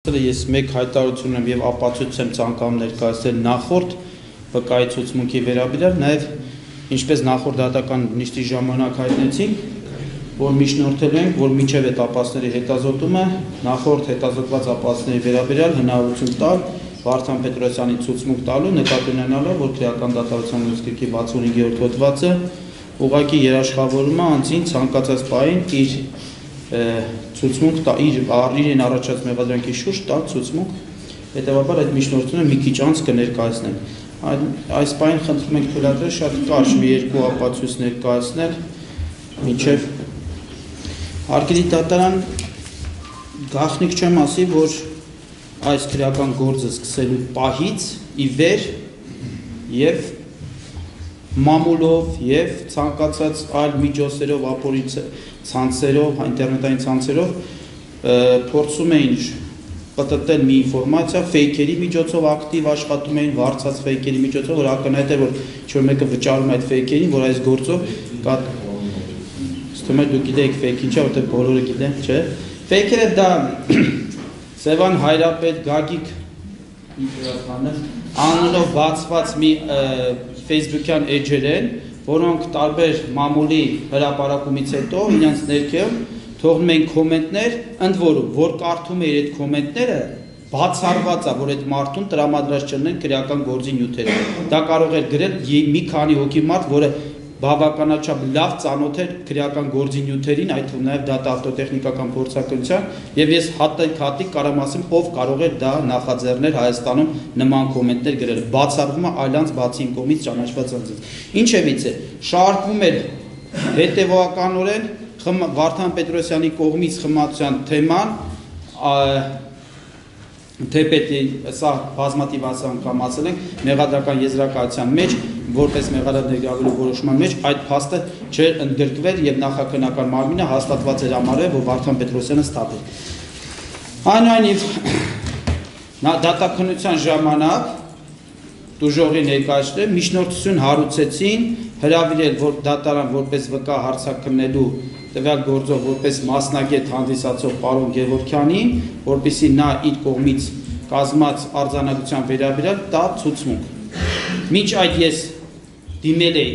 Ես մեկ հայտարարություն եմ եւ ապացույց եմ ցանկանում ներկայացնել նախորդ վկայի ցուցմունքի վերաբերյալ, նաեւ ինչպես նախորդ դատական նիստի ժամանակ հայտնեցինք, որ միջնորդել ենք, որ մինչև այդ ապացների հետազոտումը նախորդ հետազոտված ապացների վերաբերյալ հնարավորություն տալ Վարդան Պետրոսյանի ցուցմունք տալու, նկատի ունենալով, որ քրեական դատավարության նույնիսկ 65-րդ հոդվածը ուղղակի երաշխավորում է անձին ցանկացած պահին իր ցուցմունք տա իրեն առաջած մեղադրանքի շուրջ տալ ցուցմունք, հետևաբար այդ միջնորդությունը մի քիչ անց կներկայացնենք։ Այս պահին խնդրում ենք թույլատրել շատ կարճ մի երկու ապացույց ներկայացնել, մինչև հարգելի դատարան գաղտնիք չեմ ասի, որ այս քրեական գործը սկսելու պահից ի վեր եւ մամուլով եւ ցանկացած այլ միջոցերով, ապօրինչ ցանցերով, ինտերնետային ցանցերով փորձում էին պատտել մի ինֆորմացիա, ֆեյքերի միջոցով ակտիվ աշխատում էին, վարձած ֆեյքերի միջոցով, որ ակնհայտ է, որ ինչ-որ մեկը վճարում է այդ ֆեյքերին, որ այս գործով ստում է դուք գիտեք ֆեյք ինչա, որտեղ բոլորը գիտեն, չէ։ Ֆեյքերը դա Սևան Հայրապետ Գագիկ անունով բացված մի Facebook-յան էջեր են, որոնք տարբեր մամուլի հրապարակումից հետո իրենց ներքև թողնում են կոմենտներ, ընդ որում, որ կարդում է այդ կոմենտները, բացառված է, որ այդ մարդուն տրամադրած չլինեն քրեական գործի նյութերը։ Դա կարող է գրել մի քանի հոգի մարդ, որը բավականաչափ լավ ծանոթ էր քրեական գործի նյութերին, այդ թվում նաև դատա-ավտոտեխնիկական փորձակնության, եւ ես հատիկ կարամ ասեմ, ով կարող է դա նախաձեռնել Հայաստանում նման կոմենտներ գրել։ Բացառվում է այլանց բացի իմ կողմից ճանաչված անձից։ Ինչևից է, շարժվում էր հետևողականորեն Վարդան Պետրոսյանի կողմից խմացության թեման, թեպետի սա բազմաթիվ անգամ ասել ենք մեղադրական եզրակացության մեջ, որպես մեղադար ներգրավելու որոշման մեջ այդ փաստը չէր ընդգրկվել եւ նախաքննական մարմինը հաստատված էր համարել, որ Վարդան Պետրոսյանը ստապ է։ Այնուամենայնիվ դատաքննության ժամանակ դուժողի ներկայացրել միջնորդություն հարուցեցին, հրավիրել որ դատարան որպես վկա հարցաքննելու տվյալ գործով որպես մասնագետ հանդիսացող պարոն Գևորգյանին, որպեսզի նա իր կողմից կազմած արձանագրության վերաբերյալ տա ցուցմունք։ Մինչ այդ ես դիմել էի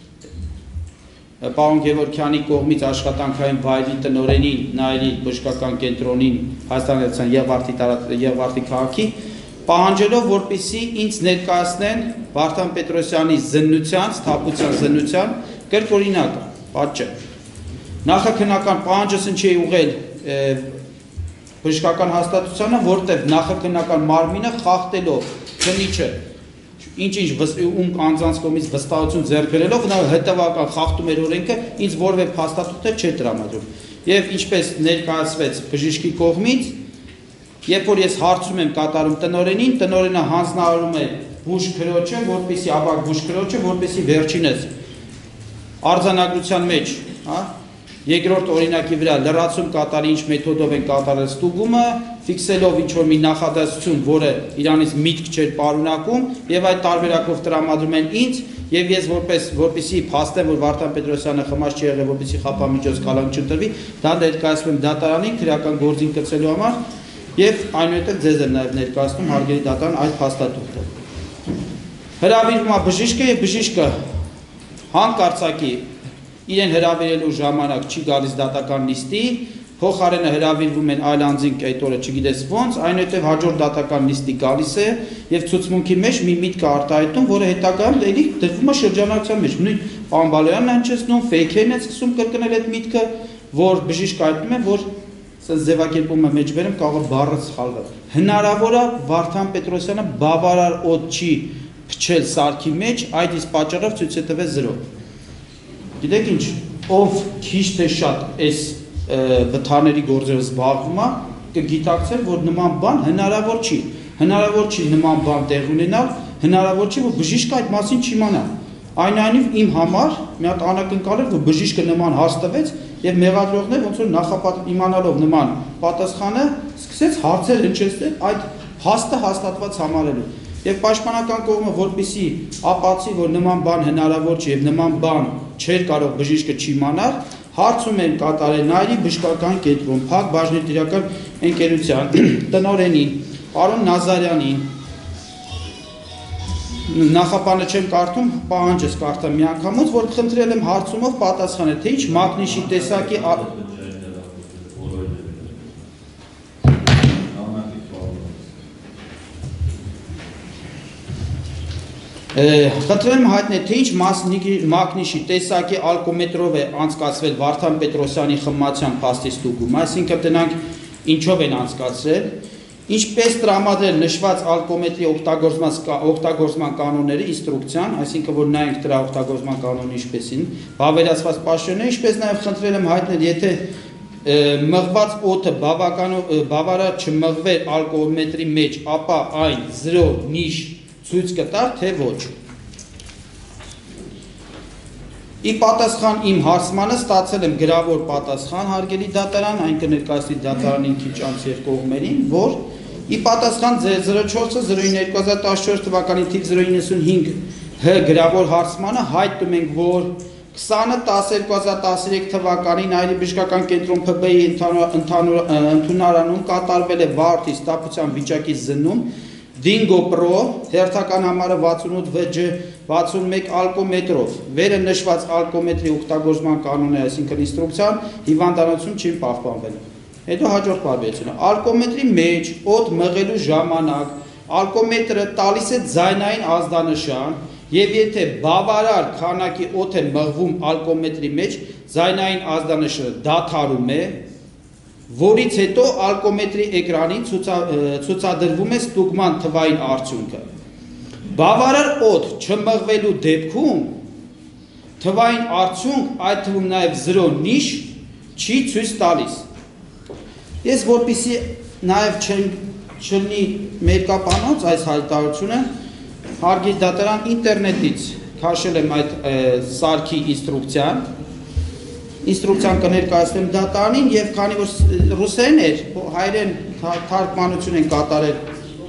պարոն Գևորգյանի կողմից աշխատանքային վայրի տնօրենին, Նայիրի բժշկական կենտրոնին Հայաստանի Եղվարդի քաղաքի, պահանջելով որպեսզի ինձ ներկայացնեն Վարդան Պետրոսյանի զննության, սթափության զննության կրկօրինակը, պատճառ։ Նախաքննական պահանջս ինչի է ուղղել բժշկական հաստատությանը, որտեղ նախաքննական մարմինը խախտելով քննիչը ինչ անձանց կողմից վստահություն ձեռք բերելով նա հետևական խախտում էր օրենքը, ինձ որևէ փաստաթուղթ չէր տրամադրում։ Եվ ինչպես ներկայացվեց բժշկի կողմից, երբ որ ես հարցում եմ կատարում տնօրենին, տնօրենը հանձնարարում է բուժքրոջը, որպեսզի ավագ բուժքրոջը, որպեսզի վերջինս արձանագրության մեջ, հա, երկրորդ օրինակի վրա լրացում կատարի ինչ մեթոդով են կատարել ստուգումը, ֆիքսելով ինչ-որ մի նախադասություն, որը իրանից միտք չէր պարունակում, եւ այդ տարբերակով տրամադրում են ինձ, եւ ես որպեսզի փաստեմ, որ Վարդան Պետրոսյանը խմած չի եղել, որպեսզի խափամիջոց կալանք չընտրվի, դա ներկայացնում եմ դատարանին քրեական գործին կցելու համար, եւ այնուհետեւ ձեզ եմ նաեւ ներկայացնում հարգելի դատարան այդ փաստաթուղթը։ Հրավիրվում է բժիշկը եւ բժիշկը հանկարծակի իրեն հրավիրելու ժամանակ չի գալիս դատական նիստի, փոխարենը հրավիրվում են այլ անձինք այդ օրը չգիտես ոնց, այնուհետև հաջորդ դատական նիստի գալիս է եւ ցուցմունքի մեջ մի միտք է արտահայտում, որը հետագայում էլի դրվում է շրջանակության մեջ։ Նույն պարոն Բալոյանն հնչեցնում, ֆեյքերն է սկսում կրկնել այդ միտքը, որ բժիշկը հայտնում է, որ ձևակերպումը մեջբերեմ կարող է բառը սխալվել։ Հնարավոր է Վարդան Պետրոսյանը բավարար օդ չի փչել սարքի մեջ, այդ իսկ պատճառով ցույց է տվել 0։ Գիտեք ինչ, ով քիչ թե շատ այս վթարների գործերով զբաղվում է, կգիտակցել, որ նման բան հնարավոր չի։ Հնարավոր չի նման բան տեղ ունենալ, հնարավոր չի, որ բժիշկը այդ մասին չիմանա։ Այնուամենայնիվ իմ համար մի հատ անակնկալ էր, որ բժիշկը նման հարց տվեց եւ մեղադրողները ոնց որ նախապատ իմանալով նման պատասխանը սկսեց հարցեր հնչեցնել այդ հաստը հաստատված համարելու։ Եվ պաշտպանական կողմը որպեսի ապացուցի, որ նման բան հնարավոր չէ եւ նման բան չէր կարող բժիշկը չիմանալ, հարցում են կատարել Նայիրի բժշկական կենտրոն, Փակ բաժնետիրական ընկերության տնօրենին Արոն Նազարյանին նախապանը չեմ կարդում, պահանջս կարդամ միանգամից, որ խնդրել եմ հարցումով պատասխանել, թե ինչ մագնիշի տեսակի խնդրել եմ հայտնել, թե ինչ մագնիշի տեսակի ալկոմետրով է անցկացվել Վարդան Պետրոսյանի խմբության փաստի ստուգումը, այսինքն տնանք ինչով են անցկացրել, ինչպես տրամադրել նշված ալկոմետրի օգտագործման կանոնները ինստրուկցիան, այսինքն որ նայենք դրա օգտագործման կանոնը ինչպեսին, հավելացված պաշտոնը, ինչպես նաև խնդրել եմ հայտնել, եթե մղված օդը բավարար չմղվեր ալկոմետրի մեջ, ապա այն 0 նիշ ցույց կտար, թե ոչ։ Ի պատասխան իմ հարցմանը ստացել եմ գրավոր պատասխան հարգելի դատարան, այն կներկայացնի դատարանին քիչ անց եւ կողմերին, որ ի պատասխան 04-09-2014 թվականի թիվ 095 հ գրավոր հարցմանը հայտնում ենք, որ 20-10-2013 թվականին Այրի բժշկական կենտրոն ՓԲ-ի ընդունարանում կատարվել է վարորդի սթափության վիճակի զննում Dingo Pro հերթական համարը 68VG61 ալկոմետրով վերը նշված ալկոմետրի օգտագործման կանոնը, այսինքն ինստրուկցիան հիվանդանոցում չի պահպանվել։ Հետո հաջորդ բարբերությունը ալկոմետրի մեջ օդ մղելու ժամանակ ալկոմետրը տալիս է ձայնային ազդանշան եւ եթե բավարար քանակի օդ է մղվում ալկոմետրի մեջ, ձայնային ազդանշանը դադարում է, որից հետո ալկոմետրի էկրանին ցուցադրվում է ստուգման թվային արդյունքը։ Բավարար օդ չմղվելու դեպքում թվային արդյունք, այդ թվում նաև 0 նիշ չի ցույց տալիս։ Ես որպեսզի նաև չլինի մերկապանոց այս հայտարարությունը, հարգելի դատարան ինտերնետից քաշել եմ այդ սարքի ինստրուկցիան կներկայացնեմ դատարանին եւ քանի որ ռուսերեն էր, հայերեն թարգմանություն են կատարել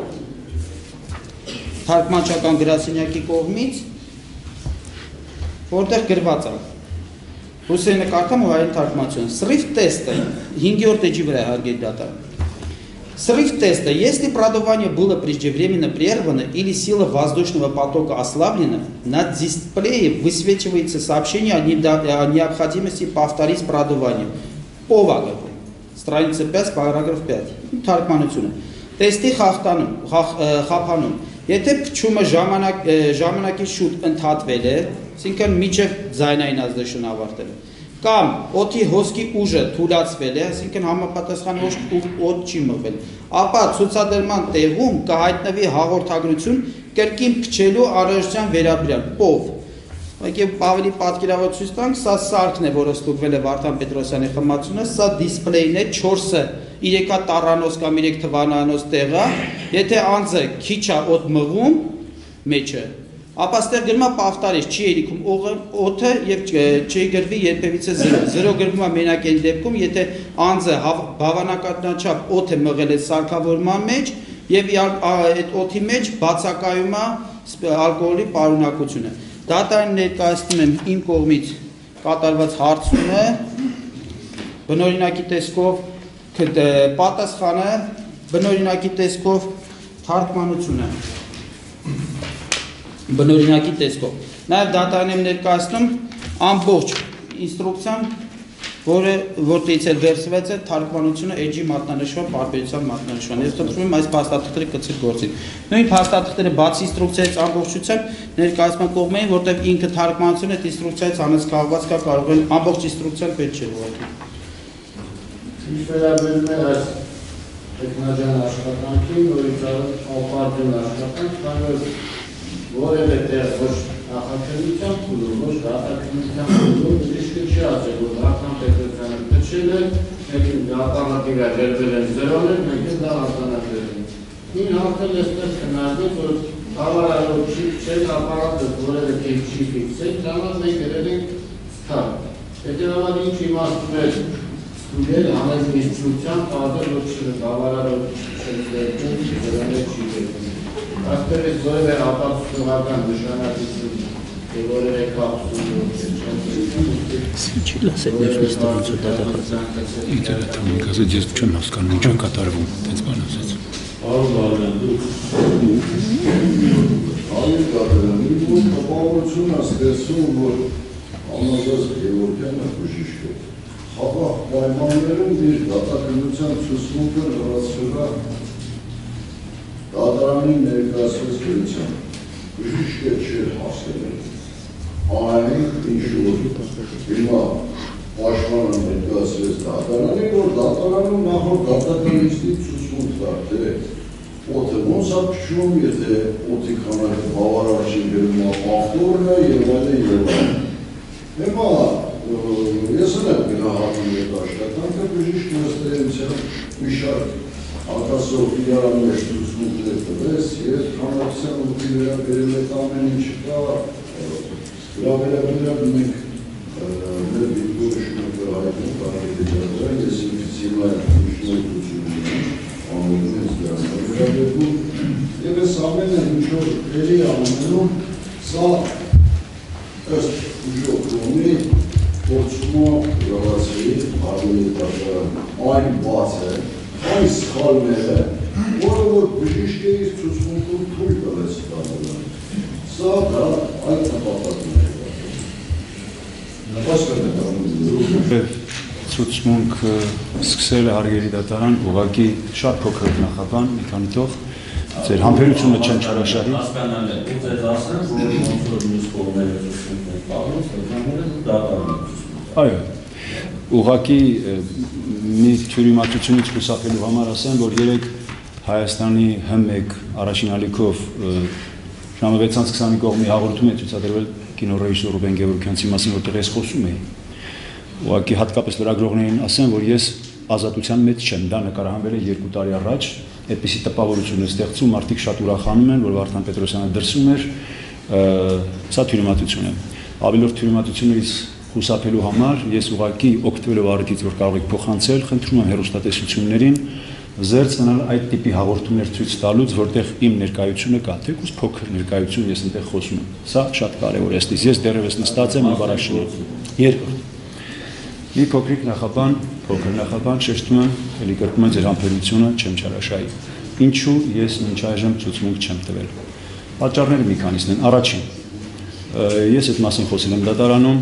թարգմանչական գրասենյակի կողմից, որտեղ գրված է ռուսերենը կարդամ ու հայերեն թարգմանություն։ Srift test-ը 5-րդ էջի վրա հարգելի дата. Srift теста. Если продувание было преждевременно прервано или сила воздушного потока ослаблена, на дисплее высвечивается сообщение о необходимости повторить продувание. Повага. Страница 5, параграф 5. Թարգմանությունը. Տեստի խափանում. Եթե փչումը ժամանակի շուտ ընդհատվել է, այսինքն միջև ձայնային ազդեցություն ավարտել է, կամ օդի հոսքի ուժը թուլացվել է, այսինքն համապատասխան օդ չի մղվել, ապա ցուցադրման տեղում կհայտնվի հաղորդագրություն կրկին փչելու անհրաժեշտության վերաբերյալ, ով։ Եկեք ավելի պատկերավոր ցույց տանք, սա սարքն է, որը ստուգվել է Վարդան Պետրոսյանի խմբությունը, սա դիսպլեյն է, 4-ը 3 տառանոց կամ 3 թվանանոց տեղը, եթե անձը քիչ է օդ մղում մեջը, ապա ստեղ գրվում է պավտարիչ, չի երիքում օդը եւ չի գրվի երբևիցե 0։ 0 գրվում է մենակ այն դեպքում, եթե անձը բավականաչափ օդ է մղել է սարքավորման մեջ եւ այդ օդի մեջ բացակայում է ալկոհոլի պարունակությունը։ Դատարան ներկայացնում եմ իմ կողմից կատարված հարցումը, բնօրինակի տեսքով պատասխանը, բնօրինակի տեսքով թարգմանությունը։ Բնօրինակի տեսքով։ Նաև դատարան եմ ներկայացնում ամբողջ ինստրուկցիան, որտեղից էլ վերցվեց է թարգմանությունը էջի մատնանշման, պարբերության մատնանշման։ Ես խնդրում եմ այս փաստաթղթերը կցել գործին։ Նույն փաստաթղթերը բացի ինստրուկցիայից ամբողջությամբ ներկայացման կողմերին, որտեղ ինքը թարգմանությունը այդ ինստրուկցիայից անցկացված կա, կարող են ամբողջ ինստրուկցիան պետք չէ ուղղակի։ Վերաբերում է այս տեխնոլոգիական աշխատանքին, որից ապարտել աշխատանք, քանի որ որևէ տեղ ոչ նախաքննության փուլում, ոչ դատաքննության փուլում դիշկը չի ասել, որ Վարդան Պետրոսյանը փչել է, մենք ալտերնատիվա վերվել են 0-ներ, մենք դա ալտերնատիվ ենք։ Նույն հաղթել էստեղ քննարկել, որ բավարարով չի փչել, ապարատը որևէ տեղ չի ֆիքսել, դրանով մենք գրել ենք սթափ։ Հետևաբար ինչ իմաստում է ստուգել հանել ինստրուկցիան, պատել որ բավարարով չի վերվել։ Այսպես որևէ ապացուցողական նշանակություն որևէ կապսուլ Ինչի՞ լասեք ներքնից տվից ու դատախազը։ Ինտերնետում ինքս ես չեմ հասկանում ինչ է կատարվում, այդպես բան ասած։ Այլ կատարանի որ տպավորություն աստեցում, որ անազած Գևորգյանը բժիշկ է։ Խաղաղ պայմաններում իր դատականության ցուցմունքը լրացվելա դատարանի ներկայացված գրության։ Բժիշկը չէր հասել։ Այն ինչ-որ հիմա պաշտպանը ներկայացրեց դատարանի, որ դատարանում նախորդ դատականիստի ցուցմունք կար, թե օդը ոնց է փչում, եթե օդի քանակը բավարար չի բերում ավտորն է եւ այլն եւ այլն։ Հիմա ես եմ գնահատում այդ աշխատանքը բժիշկը ըստ էության մի շարք արտասով իրարաններ ցուցմունքներ տվեց եւ քանակության օդի վերաբերել այդ ամեն ինչը կա վերաբերել մենք մեր դիտորոշումը հայտնում կարելի է ես ինքնիցիվայր միջնորդություն Եվ ես ամենը ինչ-որ էլի ամենում, սա ըստ ուժոքրոմի փորձումա գրավացի արմենի դատարան այն բաց է, այն սխալներ է, որը որ բժիշկը իր ցուցմունքում թույլ տվեց դատարան։ Սա դա այդ նպատակն է։ Ցուցմունք սկսել է հարգելի դատարան ուղղակի շատ փոքր նախաբան, մի քանի տող ձեր համբերությունը չեն չարաշահի։ Հասկանալ է, ու ձեզ ասեմ, որ ոնց որ մյուս կողմերը ցուցմունքներ տալուց, դրանները դատարանը ցուցմունք։ Այո, ուղղակի մի թյուրիմացությունից խուսափելու համար ասեմ, որ երեք Հայաստանի H1 առաջին ալիքով ժամը 6:20-ի կողմի հաղորդում է ցուցադրվել կինոռեժիսոր Ռուբեն Գևորգյանցի մասին, որտեղ ես խոսում էի։ Ուղղակի հատկապես լրագրողներին ասեմ, որ ես ազատության մեջ չեմ, դա նկարահանվել է 2 տարի առաջ, այդպիսի տպավորություն է ստեղծում, մարդիկ շատ ուրախանում են, որ Վարդան Պետրոսյանը դրսում էր, սա թյուրիմացություն է։ Ավելորդ թյուրիմացությունից խուսափելու համար ես ուղղակի օգտվելով առիթից, որ կարող եք փոխանցել, խնդրում եմ հեռուստատեսություններին զերծ մնալ այդ տիպի հաղորդումներ ցույց տալուց, որտեղ իմ ներկայությունը կա, թեկուզ փոքր ներկայություն ես այնտեղ խոսում եմ։ Սա շատ կարևոր է, ես դեռևս նստած եմ նվարաշինում։ Երկրորդ մի փոքր նախաբան շեշտում եմ, էլի կրկնում եմ ձեր համբերությունը չեմ չարաշահի։ Ինչու ես մինչ այժմ ցուցմունք չեմ տվել։ Պատճառները մի քանիսն են։ Առաջին, ես այդ մասին խոսել եմ դատարանում։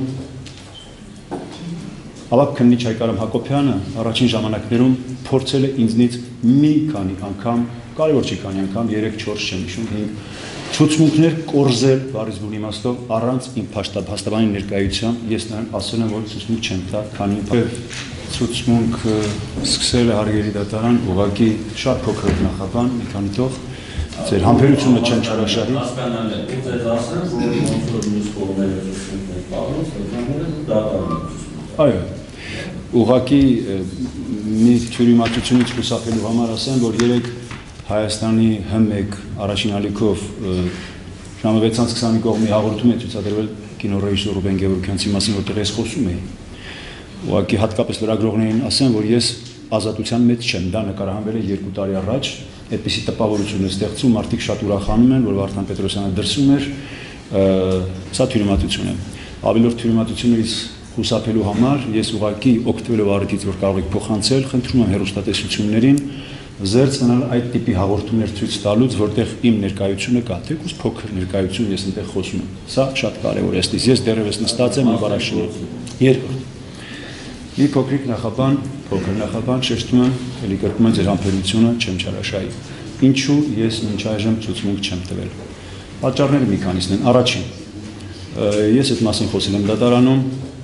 Ավագ քննիչ Հայկարամ Հակոբյանը առաջին ժամանակներում փորձել է ինձնից մի քանի անգամ, կարևոր չի քանի անգամ, 3-4 չեմ հիշում, 5 ցուցմունքներ կորզել բառից բուն իմաստով առանց իմ փաստաբանի ներկայության, ես նրան ասել եմ, որ ցուցմունք չեմ տա, քանի ցուցմունք սկսել է հարգելի դատարան ուղղակի շատ փոքր նախաբան, մի քանի տող ձեր համբերությունը չեն չարաշահի։ Հասկանալ է, ու ձեզ ասեմ, որ ոնց որ մյուս կողմերը ցուցմունքներ տալուց, դրանները դատարանը ցուցմունք։ Այո, ուղղակի մի թյուրիմացությունից խուսափելու համար ասեմ, որ երեք Հայաստանի H1 առաջին ալիքով ժամը 6:20-ի կողմի հաղորդում է ցուցադրվել կինոռեժիսոր Ռուբեն Գևորգյանցի մասին, որտեղ ես խոսում էի։ Ուղղակի հատկապես լրագրողներին ասեմ, որ ես ազատության մեջ չեմ, դա նկարահանվել է 2 տարի առաջ, այդպիսի տպավորություն է ստեղծում, մարդիկ շատ ուրախանում են, որ Վարդան Պետրոսյանը դրսում էր, սա թյուրիմացություն է։ Ավելորդ թյուրիմացությունից խուսափելու համար ես ուղղակի օգտվելով առիթից, որ կարող եք փոխանցել, խնդրում եմ հեռուստատեսություններին զերծ մնալ այդ տիպի հաղորդումներ ցույց տալուց, որտեղ իմ ներկայությունը կա, թեկուզ փոքր ներկայություն ես այնտեղ խոսում եմ։ Սա շատ կարևոր է, ես դեռևս նստած եմ նվարաշինում։ Երկրորդ մի փոքր նախաբան շեշտում եմ, էլի կրկնում եմ ձեր համբերությունը չեմ չարաշահի։ Ինչու ես մինչ այժմ ցուցմունք չեմ տվել։ Պատճառները մի քանիսն են։ Առաջին, ես այդ մասին խոսել եմ դատարանում։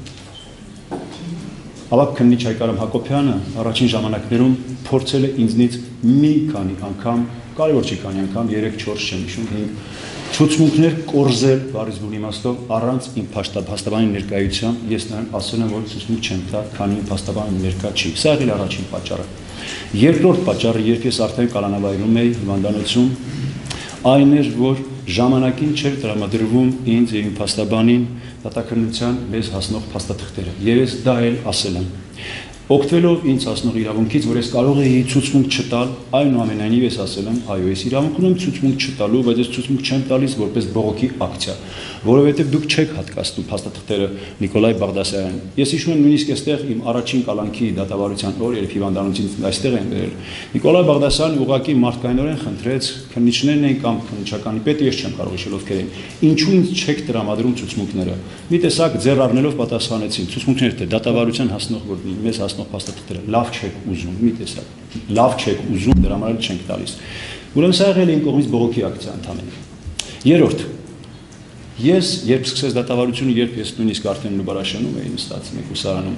Ավագ քննիչ Հայկարամ Հակոբյանը առաջին ժամանակներում փորձել է ինձնից մի քանի անգամ, կարևոր չի քանի անգամ, 3-4 չեմ հիշում, 5 ցուցմունքներ կորզել բառից բուն իմաստով առանց իմ փաստաբանի ներկայության, ես նրան ասել եմ, որ ցուցմունք չեմ տա, քանի իմ փաստաբանը ներկա չի։ Սա եղել առաջին պատճառը։ Երկրորդ պատճառը, երբ ես արդեն կալանավայրում էի հիվանդանոցում, այն էր, որ ժամանակին չէր տրամադրվում ինձ եւ իմ փաստաբանին դատաքննության մեզ հասնող փաստաթղթերը։ Եվ ես դա էլ ասել եմ։ օգտվելով ինձ հասնող իրավունքից, որ ես կարող էի ցուցմունք չտալ, այնուամենայնիվ ես ասել եմ, այո, ես իրավունք ունեմ ցուցմունք չտալու, բայց ես ցուցմունք չեմ տալիս որպես բողոքի ակցիա, որովհետև դուք չեք հատկացնում փաստաթղթերը Նիկոլայ Բաղդասարյանին։ Ես հիշում եմ նույնիսկ այստեղ իմ առաջին կալանքի դատավարության օր, երբ հիվանդանոցից այստեղ են բերել, Նիկոլայ Բաղդասարյանը ուղղակի մարդկայնորեն խնդրեց, քննիչներն էին կամ քննչականի պետը, ես չեմ կարող հիշել ովքեր էին, ինչու ինձ չեք տրամադրում ցուցմունքները։ Մի տեսակ ձեռ առնելով պատասխանեցին, ցուցմունքներ թե դատավարության հասնող որ մեզ հասնող փաստաթղթերը լավ չեք ուզում, մի տեսակ, լավ չեք ուզում, դրա համար էլ չենք տալիս։ Ուրեմն սա եղել է իմ կողմից բողոքի ակցիա ընդհանրապես։ Երրորդ, ես երբ սկսեց դատավարությունը, երբ ես նույնիսկ արդեն Նուբարաշենում էի նստած մեկուսարանում,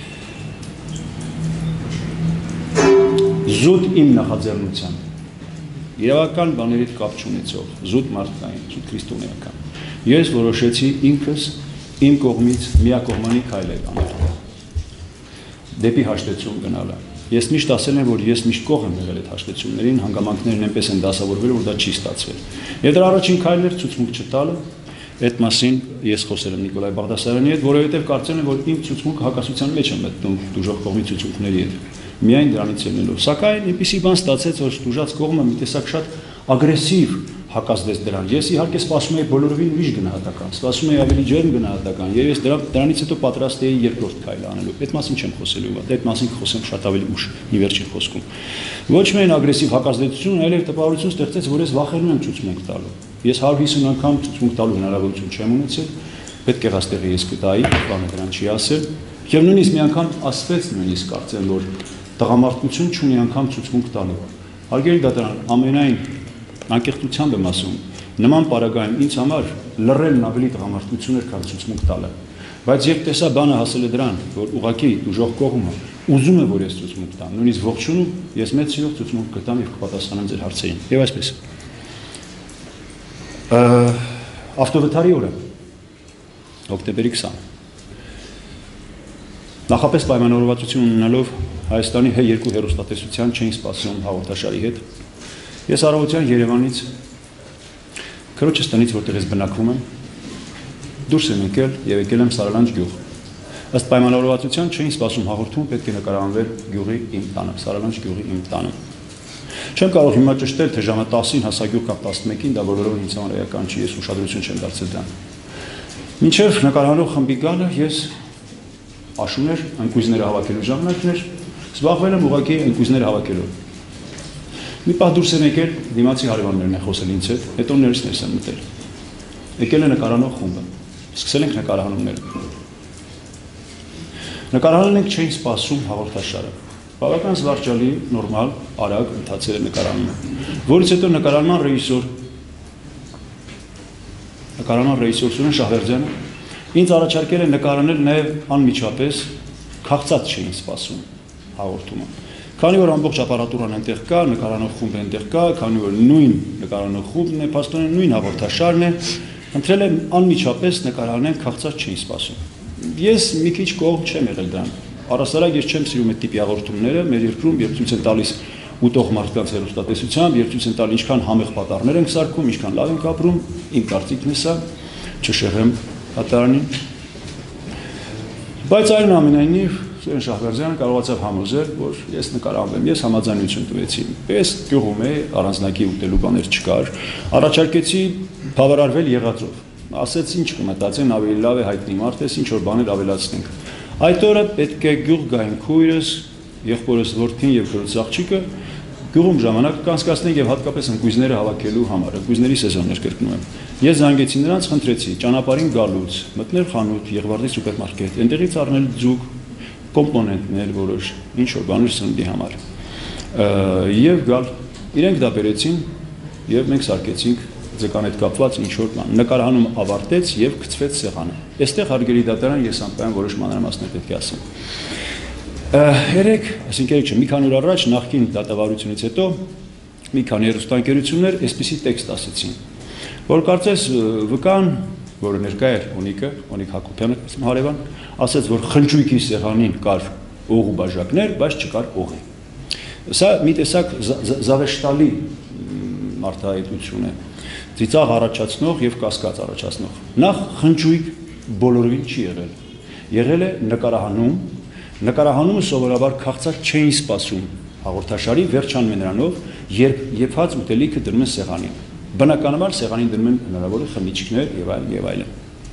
զուտ իմ նախաձեռնությամբ, իրավական բաների կապ չունեցող, զուտ մարդկային, զուտ քրիստոնեական, ես որոշեցի ինքս իմ կողմից միակողմանի քայլեր անել, դեպի հաշտեցում գնալը։ Ես միշտ ասել եմ, որ ես միշտ կողմ եմ եղել այդ հաշտեցումներին, հանգամանքներն այնպես են դասավորվել, որ դա չի ստացվել։ Եվ դրա առաջին քայլն էր ցուցմունք չտալը, այդ մասին ես խոսել եմ Նիկոլայ Բաղդասարյանի հետ, որովհետև կարծել եմ, որ իմ ցուցմունքը հակասության մեջ է մտնում դուժող կողմի ցուցմունքների հետ։ Միայն դրանից ելնելով։ Սակայն այնպիսի բան ստացեց, որ դուժած կողմը մի տեսակ շատ ագրեսիվ հակազդեց դրան։ Ես իհարկե սպասում էի բոլորովին ուրիշ գնահատական, սպասում էի ավելի ջերմ գնահատական, եւ ես դրանից հետո պատրաստ էի երկրորդ քայլ անելու։ Այդ մասին չեմ խոսելու, այդ մասին կխոսեմ շատ ավելի ուշ, մի վերջին խոսքում։ Ոչ միայն ագրեսիվ հակազդեցություն, այլև տպավորություն ստեղծեց, որ ես վախենում եմ ցուցմունք տալու։ Ես 150 անգամ ցուցմունք տալու հնարավորություն չեմ ունեցել, պետք է հաստեղի ես կտայի, բանը դրան չի ասել, եւ նույնիսկ մի անգամ ասվեց նույնիսկ կարծեմ, որ տղամարդկություն չունի անգամ ցուցմունք տալու։ Հարգելի դատարան, ամենայն անկեղծությամբ եմ ասում, նման պարագայում ինձ համար լռելն ավելի տղամարդկություն էր, քան ցուցմունք տալը։ Բայց երբ տեսա բանը հասել է դրան, որ ուղղակի դուժող կողմը ուզում է, որ ես ցուցմունք տամ, նույնիսկ ողջունում, ես մեծ սիրով ցուցմունք կտամ եւ կպատասխանեմ ձեր հարցերին։ Եվ այսպես։ Ավտովթարի օրը, հոկտեմբերի 20, նախապես պայմանավորվածություն ունենալով Հայաստանի H2 հեռուստատեսության չէին սպասում հաղորդաշարի հետ։ Ես առավոտյան Երևանից քրոջս տնից, որտեղ ես բնակվում եմ, դուրս եմ եկել եւ եկել եմ Սարալանջ գյուղ։ Ըստ պայմանավորվածության չէին սպասում հաղորդում, պետք է նկարահանվեր գյուղի իմ տանը, Սարալանջ գյուղի իմ տանը։ Չեմ կարող հիմա ճշտել, թե ժամը 10-ին հասա գյուղ կամ 11-ին, դա բոլորովին ինձ համար էական չի, ես ուշադրություն չեմ դարձել դրան։ Մինչև նկարահանող խմբի գալը ես աշուն էր, ընկույզները հավաքելու ժամանակն էր, զբաղվել եմ ուղղակի ընկույզները հավաքելով։ Մի պահ դուրս եմ եկել, դիմացի հարևաններն են խոսել ինձ հետ, հետո ներս եմ մտել։ Եկել է նկարանող խումբը։ Սկսել ենք նկարահանումները։ Նկարահանել ենք չէին սպասում հաղորդաշարը։ Բավական զվարճալի, նորմալ, արագ ընթացել է նկարահանումը։ Որից հետո նկարահանման ռեժիսոր Սուրեն Շահվերդյանը ինձ առաջարկել է նկարահանել նաև անմիջապես, քաղցած չէին սպասում հաղորդումը։ Քանի որ ամբողջ ապարատուրան այնտեղ կա, նկարանող խումբը այնտեղ կա, քանի որ նույն նկարանող խումբն է, փաստորեն նույն հաղորդաշարն է, ընտրել եմ անմիջապես նկարանեն քաղցած չէին սպասում։ Ես մի քիչ կողմ չեմ եղել դրան։ Առասարակ ես չեմ սիրում այդ տիպի հաղորդումները, մեր երկրում երբ ցույց են տալիս ուտող մարդկանց հեռուստատեսությամբ, երբ ցույց են տալի ինչքան համեղ պատառներ ենք սարքում, ինչքան լավ ենք ապրում, իմ կարծիքն է սա, չշեղեմ դատարանին։ Բայց այնուամենայնիվ Սուրեն Շահվերդյանը կարողացավ համոզել, որ ես նկարահանվեմ, ես համաձայնություն տվեցի։ Ես գյուղում էի, առանձնակի ուտելու բաներ չկար, առաջարկեցի բավարարվել եղածով։ Ասեց ինչ կմտածեն, ավելի լավ է հայտնի մարդ ես, ինչ որ բաներ ավելացնենք։ Այդ օրը պետք է գյուղ գային քույրս, եղբորս որդին եւ քրոջ աղջիկը գյուղում ժամանակ կանցկացնենք եւ հատկապես ընկույզները հավաքելու համար, ընկույզների սեզոնն էր կրկնում եմ։ Ես զանգեցի նրանց, խնդրեցի ճանապարհին գալուց մտնել խանութ, Եղվարդի սուպերմարկետ, այնտեղից առնել ձուկ, կոմպոնենտներ որոշ, ինչ որ բաներ սննդի համար։ Եվ գալ, իրենք դա բերեցին եւ մենք սարքեցինք ձկան հետ կապված ինչ որ բան։ Նկարահանումը ավարտեց եւ գցվեց սեղանը։ Այստեղ հարգելի դատարան ես անպայման որոշ մանրամասներ պետք է ասեմ։ Երեք, այսինքն չէ, մի քանի օր առաջ նախկին դատավարությունից հետո մի քանի հեռուստաընկերություններ այսպիսի տեքստ ասեցին, որ կարծես վկան, որը ներկա էր Օնիկ Հակոբյանը, հարևան, ասաց, որ խնջույքի սեղանին կար օղ ու բաժակներ, բայց չկար օղի։ Սա մի տեսակ զավեշտալի մարդահայտություն է, ծիծաղ առաջացնող եւ կասկած առաջացնող։ Նախ խնջույք բոլորովին չի եղել։ Եղել է նկարահանում Նկարահանումը սովորաբար քաղցած չէին սպասում հաղորդաշարի, վերջանում է նրանով, երբ եփած ուտելիքը դնում են սեղանին։ Բնականաբար սեղանին դնում են հնարավոր խմիչքներ եւ այլն եւ այլն։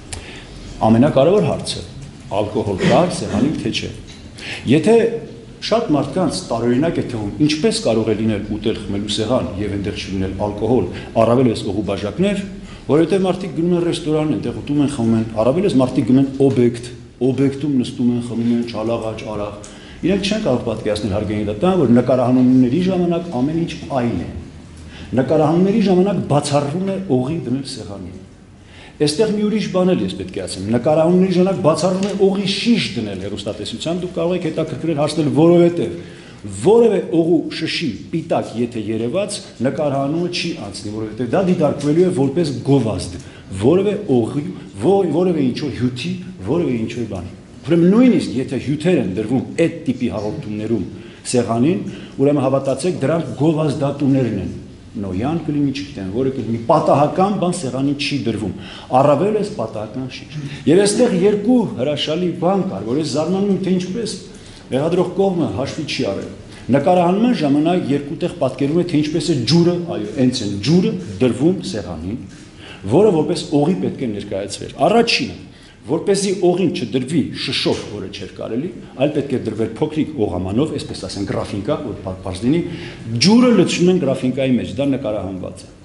Ամենակարևոր հարցը՝ ալկոհոլ կա սեղանին թե չէ։ Եթե շատ մարդկանց տարօրինակ է թվում, ինչպես կարող է լինել ուտել խմելու սեղան եւ այնտեղ չլինել ալկոհոլ, առավելես օղու բաժակներ, որովհետեւ մարդիկ գնում են ռեստորան, այնտեղ ուտում են, խմում են, առավելես մարդիկ գնում են օբյեկտում նստում են, խմում են չալաղաճ, արաղ։ Իրենք չեն կարող պատկերացնել հարգելի դատան, որ նկարահանումների ժամանակ ամեն ինչ այլ է։ Նկարահանումների ժամանակ բացառվում է օղի դնել սեղանին։ Այստեղ մի ուրիշ բան էլ ես պետք է ասեմ, նկարահանումների ժամանակ բացառվում է օղի շիշ դնել հեռուստատեսության, դուք կարող եք հետաքրքրել հարցնել որովհետև որևէ օղու շշի պիտակ եթե երևաց նկարահանումը չի անցնի, որովհետև դա դիտարկվելու է որպես գովազդ, որևէ օղի, որևէ ինչ-որ հյութի, որևէ ինչ-որ բանի։ Ուրեմն նույնիսկ եթե հյութեր են դրվում այդ տիպի հաղորդումներում սեղանին, ուրեմն հավատացեք դրանք գովազդատուներն են։ Նոյան կլինի, չգիտեմ, որը կլինի պատահական բան սեղանին չի դրվում, առավել էս պատահական շիշ։ Եվ այստեղ երկու հրաշալի բան կար, որ ես զարմանում եմ, թե ինչպես մեղադրող կողմը հաշվի չի արել։ Նկարահանման ժամանակ երկու տեղ պատկերում է, թե ինչպես է ջուրը, այո, հենց այն ջուրը դրվում սեղանին, որը որպես օղի պետք է ներկայացվեր։ Առաջինը, որպեսզի օղին չդրվի շշով, որը չէր կարելի, այլ պետք է դրվել փոքրիկ օղամանով, այսպես ասեն, գրաֆինկա, որ պարզ լինի, ջուրը լցնում են գրաֆինկայի մեջ, դա նկարահանված է։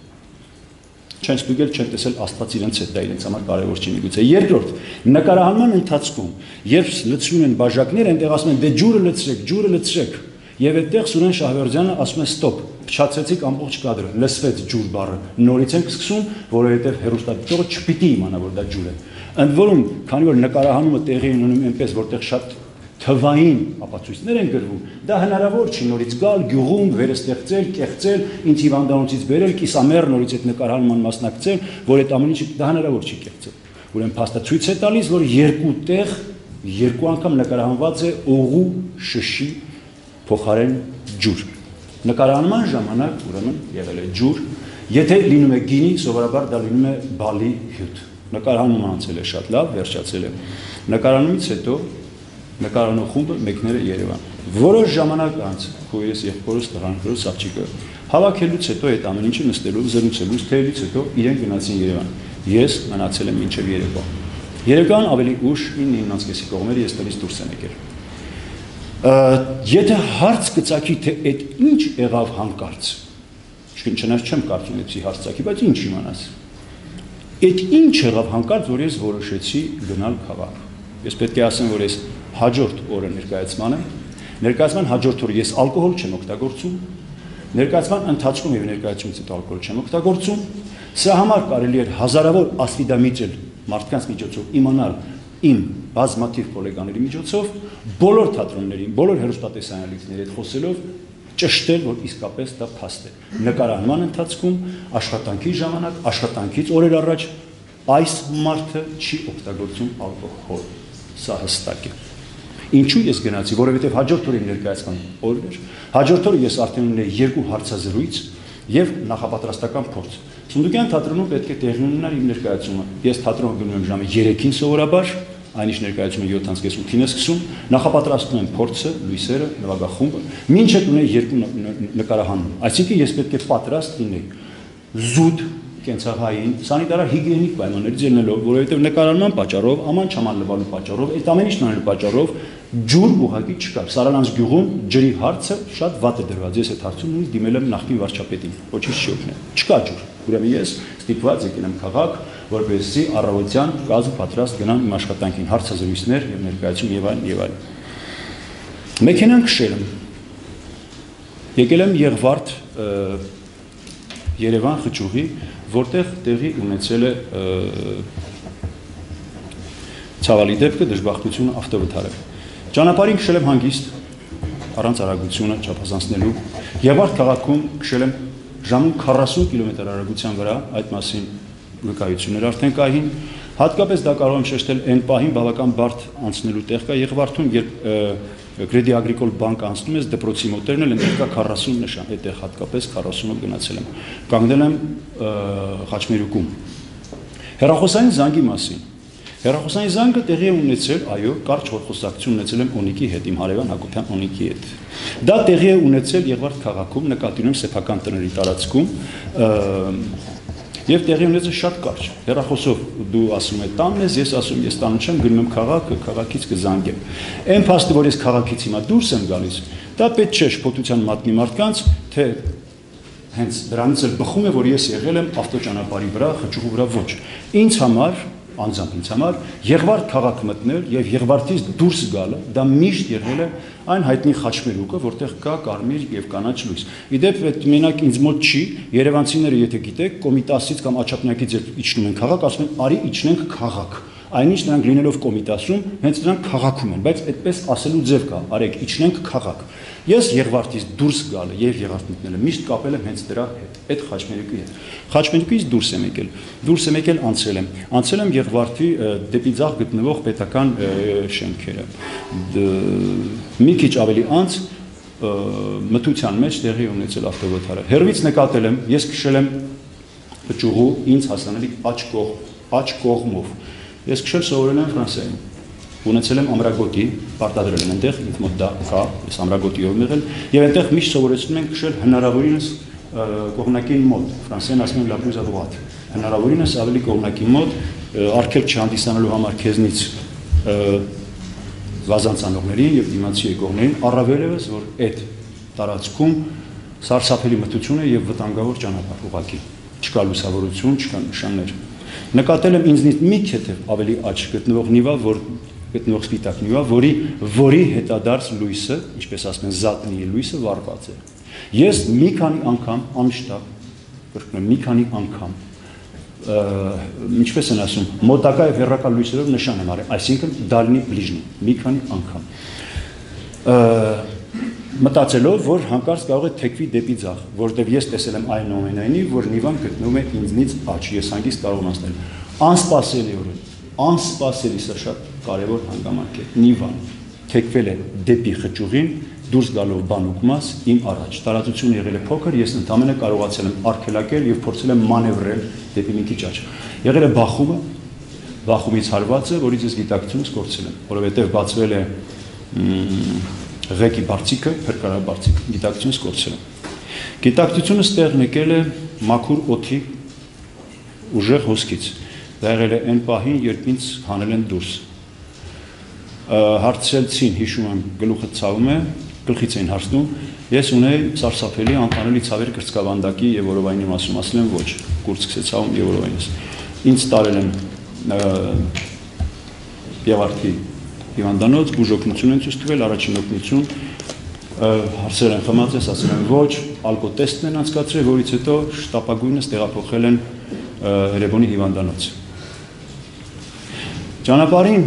Չեն ստուգել, չեն տեսել Աստված իրենց հետ, դա իրենց համար կարևոր չի միգուցե։ Երկրորդ, նկարահանման ընթացքում, երբ լցնում են բաժակներ, այնտեղ ասում են, դե ջուրը լցրեք, եւ այդտեղ Սուրեն Շահվերդյանը ասում է ստոպ, փչացեցիք ամբողջ կադրը, լսվեց ջուր բառը, նորից ենք սկսում, որովհետեւ հեռուստադիտողը չպիտի իմանա, որ դա ջուր է։ Ընդ որում, քանի որ նկարահանումը տեղի ունենում այնպես, որտեղ շատ թվային ապացույցներ են գրվում, դա հնարավոր չի նորից գալ, գյուղում վերստեղծել, կեղծել, ինձ հիվանդանոցից բերել, կիսամեռ նորից այդ նկարահանման մասնակցել, որ այդ ամեն ինչը դա հնարավոր չի կեղծել։ Ուրեմն փաստը ցույց է տալիս, որ երկու տեղ, երկու անգամ նկարահանված է օղու շշի փոխարեն ջուր։ Նկարահանման ժամանակ ուրեմն եղել է ջուր, եթե լինում է գինի, սովորաբար դա լինում է բալի հյութ։ Նկարահանումը անցել է շատ լավ, վերջացել է։ Նկարահանումից հետո նկարահանող խումբը մեկներ է Երևան։ Որոշ ժամանակ անց քույրս եղբորս տղաներս աղջիկը հավաքելուց հետո այդ ամեն ինչը նստելու, զրուցելուց, թեյից հետո իրենք գնացին Երևան։ Ես մնացել եմ մինչև երեկո։ Երեկոյան ավելի ուշ 9:30-ի կողմերը ես տնից դուրս եմ եկել։ Եթե հարց կծակի, թե այդ ինչ եղավ հանկարծ, չնայած չեմ կարծում էսի հարց ծակի, բայց ինչ իմանաս։ Այդ ինչ եղավ հանկարծ, որ ես որոշեցի գնալ քաղաք։ Ես պետք է ասեմ, որ ես հաջորդ օրը ներկայացման հաջորդ օրը ես ալկոհոլ չեմ օգտագործում, ներկայացման ընթացքում եւ ներկայացումից հետո ալկոհոլ չեմ օգտագործում, սրա համար կարելի էր հազարավոր ասֆիդամիջել մարդկանց միջոցով իմանալ իմ բազմաթիվ գոլեգաների միջոցով, բոլոր թատրոններին, բոլոր հեռուստատեսարանալիքների հետ խոսելով ճշտել, որ իսկապես դա փաստ է։ Նկարահանման ընթացքում, աշխատանքի ժամանակ, աշխատանքից օրեր առաջ այս մարդը չի օգտագործում ալկոհոլ։ Սա հստակ է։ Ինչու ես գնացի, որովհետև հաջորդ օրի ներկայացման օրն էր։ Հաջորդ օրը ես արդեն ունեի երկու հարցազրույց եւ նախապատրաստական փորձ։ Սունդուկյան թատրոնում պետք է տեղի ունենար իմ ներկայացումը։ Ես թատրոն գնում եմ ժամը 3-ին սովորաբար, այնիշ ներկայացումը 7:30-ին է սկսում, նախապատրաստում եմ փորձը, լույսերը, նվագախումբը, մինչև ունեի երկու նկարահանում։ Այսինքն ես պետք է պատրաստ լինեի զուտ կենցաղային, սանիտարար հիգիենիկ պայմաններից ելնելով, որովհետև նկարահանման պատճառով, աման չաման լվալու պատճառով, այդ ամեն ինչն անելու պատճառով ջուր ուղղակի չկար։ Սարալանց գյուղում ջրի հարցը շատ վատ է դրված։ Ես այդ հարցում նույնիսկ դիմել եմ նախկին վարչապետին, ոչինչ չի օգնել։ Չկա ջուր։ Ուրեմն ես ստիպված եկել եմ քաղաք, որպեսզի առավոտյան կազմ պատրաստ գնամ իմ աշխատանքին, հարցազրույցներ եւ ներկայացում եւ այլն։ Մեքենան քշել եմ։ Եկել եմ Եղվարդ Երևան խճուղի, որտեղ տեղի ունեցել է ցավալի դեպքը, դժբախտությունը ավտովթարը։ Ճանապարհին քշել եմ հանգիստ, առանց արագությունը չափազանցնելու։ Եղվարդ քաղաքում քշել եմ ժամում 40 կմ արագության վրա, այդ մասին վկայություններ արդեն կային։ Հատկապես դա կարող եմ շեշտել այն պահին բավական բարդ անցնելու տեղ կա Եղվարդում, երբ Credit Agricole բանկ անցնում ես դպրոցի մոտերն էլ այնտեղ կա 40 նշան, այդտեղ հատկապես 40-ով գնացել եմ։ Կանգնել եմ Խաչմերուկում։ Հեռախոսային զանգի մասին։ Հեռախոսային զանգը տեղի է ունեցել, այո, կարճ խոսակցություն ունեցել եմ Օնիկի հետ, իմ հարևան Հակոբյան Օնիկի հետ։ Դա տեղի է ունեցել Եղվարդ քաղաքում, նկատի ունեմ սեփական տների տարածքում, եւ տեղի ունեցել շատ կարճ։ Հեռախոսով դու ասում ես տանն ես, ես ասում ես տանը չեմ, գնում եմ քաղաք, քաղաքից կզանգեմ։ Այն փաստը, որ ես քաղաքից հիմա դուրս եմ գալիս, դա պետք չէ շփոթության մատնի մարդկանց, թե հենց դրանից էլ բխում է, որ ես եղել եմ ավտոճանապարհի վրա, խճուղու վրա ոչ։ Ինձ համար անձամբ ինձ համար Եղվարդ քաղաք մտնել եւ Եղվարդից դուրս գալը դա միշտ եղել է այն հայտնի խաչմերուկը, որտեղ կա կարմիր եւ կանաչ լույս։ Իդեպ այդ մենակ ինձ մոտ չի, երևանցիները եթե գիտեք, Կոմիտասից կամ Աչափնյակից իջնում են քաղաք, ասում են արի իջնենք քաղաք։ Այնինչ նրանք լինելով Կոմիտասում, հենց նրանք քաղաքում են, բայց այդպես ասելու ձև կա, արեք իջնենք քաղաք։ Ես Եղվարդից դուրս գալը եւ Եղվարդ մտնելը միշտ կապել եմ հենց դրա հետ, այդ խաչմերուկի հետ։ Խաչմերուկից դուրս եմ եկել անցել եմ Եղվարդի դեպի ձախ գտնվող պետական շենքերը։ Մի քիչ ավելի անց մթության մեջ տեղի ունեցել ավտովթարը։ Հեռվից նկատել եմ, ես քշել եմ ճյուղու ինձ հասանելի աջ կողմով։ Ես քշել սովորել եմ Ֆրանսիայում։ Ունեցել եմ ամրագոտի, պարտադրել եմ այնտեղ, ինձ մոտ դա կա, ես ամրագոտիով եմ եղել, եւ այնտեղ միշտ սովորեցնում ենք քշել հնարավորինս կողմնակին մոտ, ֆրանսերեն ասում են la plus à droite, հնարավորինս ավելի կողմնակի մոտ, արգելք չհանդիսանալու համար քեզնից վազանցանողներին եւ դիմացի եկողներին, առավել եւս որ այդ տարածքում սարսափելի մթություն է եւ վտանգավոր ճանապարհ ուղղակի, չկա լուսավորություն, չկա նշաններ։ Նկատել եմ ինձնից մի քեթև ավելի աճ գտնվող նիվա, գտնվող սպիտակ նիվա, որի հետադարձ լույսը, ինչպես ասում են, զատնի լույսը վառված է։ Ես մի քանի անգամ անշտապ, կրկնում մի քանի անգամ, ինչպես են ասում, մոտակա եւ հեռակա լույսերով նշան եմ արել, այսինքն դալնի բլիժնի, մի քանի անգամ։ Մտածելով, որ հանկարծ կարող է թեքվի դեպի ձախ, որտեղ ես տեսել եմ այնուամենայնիվ, որ նիվան գտնվում է ինձնից աջ, ես հանգիստ կարող եմ ասել։ Անսպասելի, սա շատ կարևոր հանգամանք է։ Նիվան թեքվել է դեպի խճուղին, դուրս գալով բանուկ մաս իմ առաջ։ Տարածությունը եղել է փոքր, ես ընդամենը կարողացել եմ արգելակել եւ փորձել եմ մանևրել դեպի մի քիչ աջ։ Եղել է բախումից հարվածը, որից ես գիտակցությունս կորցրել եմ, որովհետեւ բացվել է ղեկի բարձիկը, փրկարաբարձիկը, գիտակցությունս կորցրել եմ։ Գիտակցությունս տեղն եկել է մաքուր օդի ուժեղ հոսքից։ Դա եղել է այն պահին, երբ ինձ հանել են դուրս։ Հարցրեցին, հիշում եմ, գլուխը ցավում է, գլխից էին հարցնում, ես ունեի սարսափելի անտանելի ցավեր կրծքավանդակի եւ որովայնի մասում, ասել եմ ոչ, կուրծքս է ցավում եւ որովայնս։ Ինձ տարել են Եղվարդի հիվանդանոց, բուժօգնություն են ցույց տվել, առաջին օգնություն, հարցեր են խմած ես, ասել են ոչ, ալկոտեստն են անցկացրել, որից հետո շտապագույնս տեղափոխել են Երևանի հիվանդանոց։ Ճանապարհին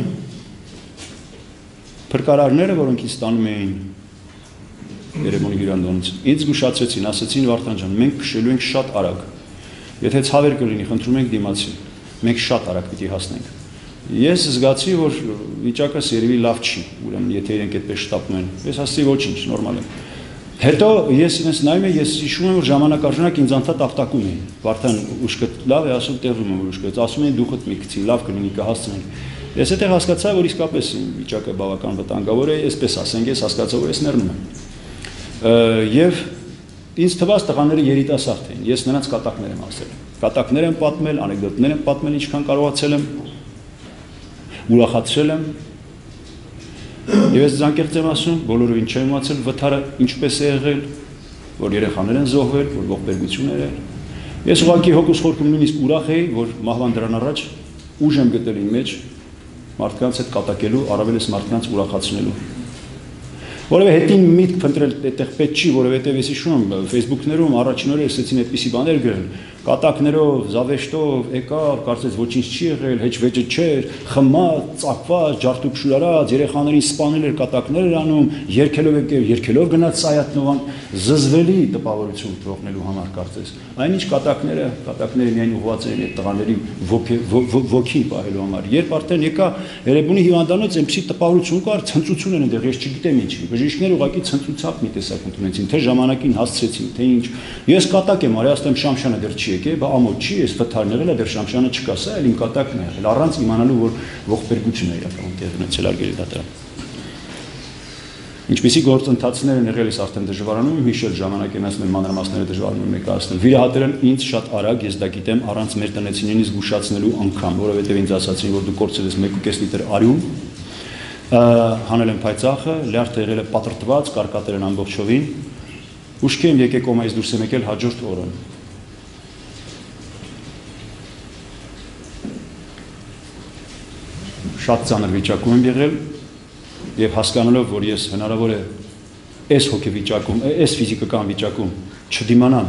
փրկարարները, որոնք ինձ տանում էին Երևանի հիվանդանոց, ինձ զգուշացրեցին, ասեցին Վարդան ջան, մենք քշելու ենք շատ արագ։ Եթե ցավեր կլինի, խնդրում ենք դիմացի, մենք շատ արագ պիտի հասնենք։ Ես զգացի, որ վիճակս երևի լավ չի, ուրեմն եթե իրենք այդպես շտապում են։ Ես ասացի ոչինչ, նորմալ է։ Հետո ես ինձ նայում եմ, ես հիշում եմ, որ ժամանակ առ ժամանակ ինձ անդադ ապտակում էին։ Վարդան ուշքը լավ է, ասում տեղում եմ ուշքը, ասում են դուխդ մի գցի, լավ կլինի կհասցնենք։ Ես այդտեղ հասկացա, որ իսկապես վիճակը բավական վտանգավոր է, այսպես ասենք, ես հասկացա, որ ես ներնում եմ։ Եվ ինձ թվաց տղաները երիտասարդ են, ես նրանց կատակներ եմ ասել։ Կատակներ եմ պատմել, անեկդոտներ եմ պատմել, ինչքան կարողացել եմ, ուրախացրել եմ։ Եվ ես անկեղծ եմ ասում, բոլորովին չեմ իմացել վթարը ինչպես է եղել, որ երեխաներ են զոհվել, որ ողբերգություններ են։ Ես ուղղակի հոգուս խորքում նույնիսկ ուրախ էի, որ մահվան դրան առաջ ուժ եմ գտել իմ մեջ մարդկանց հետ կատակելու, առավելս մարդկանց ուրախացնելու։ Որովհետեւ հետին միտք փնտրել այդտեղ պետք չի, որովհետեւ ես հիշում եմ Facebook-ներում առաջին օրը ասեցին այդպիսի բաներ գրել, կատակներով, զավեշտով, եկավ, կարծես ոչինչ չի եղել, հեչ վեճը չէր, խմած, ծակված, ջարդուփշուրարած, երեխաներին սպանել էր, կատակներ էր անում, երկելով գնաց Սայատնովան, զզվելի տպավորություն թողնելու համար կարծես։ Այնինչ կատակները միայն ուղղված էին այդ տղաների ոգին պահելու համար։ Երբ արդեն եկա Երևանի հիվանդանոց, այնպիսի տպավորություն կար, ցնծություն են այնտեղ, ես չգիտեմ ինչի։ բժիշկները ուղղակի ցնծուցապ մի տեսակ ընդունեցին, թե ժամանակին հասցրեցին, թե ինչ։ Ես կատակ եմ արել, ասեմ Շամշանը դեռ չի եկել, բա ամոթ չի, ես վթարն եղել է, դեռ Շամշանը չկա, սա էլ իմ կատակն է եղել, առանց իմանալու, որ ողբերգություն է իրականում տեղի ունեցել արգելի դատարան։ Ինչպիսի գործընթացներ են եղել, ես արդեն դժվարանում եմ հիշել, ժամանակ եմ ասում, մանրամասները դժվարանում եմ ներկայացնել։ Վիրահատերն ինձ շատ արագ, ես դա գիտեմ, առանց մեր տնեցինին զգուշացնելու անգամ, որովհետև ինձ ասացին, որ դու կորցրել ես 1.5 լիտր արյուն, հանել եմ փայծախը, լյարդը եղել է պատրտված, կարկատել են ամբողջովին, ուշքի եմ եկել կոմայից դուրս եմ եկել հաջորդ օրը։ Շատ ծանր վիճակում եմ եղել եւ հասկանալով, որ ես հնարավոր է այս հոգեվիճակում, այս ֆիզիկական վիճակում չդիմանամ